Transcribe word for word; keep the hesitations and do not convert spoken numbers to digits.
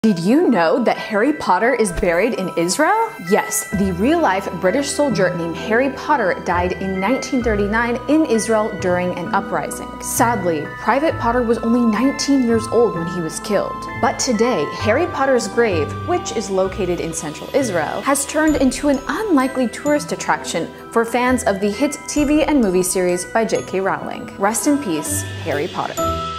Did you know that Harry Potter is buried in Israel? Yes, the real-life British soldier named Harry Potter died in nineteen thirty-nine in Israel during an uprising. Sadly, Private Potter was only nineteen years old when he was killed. But today, Harry Potter's grave, which is located in central Israel, has turned into an unlikely tourist attraction for fans of the hit T V and movie series by J K Rowling. Rest in peace, Harry Potter.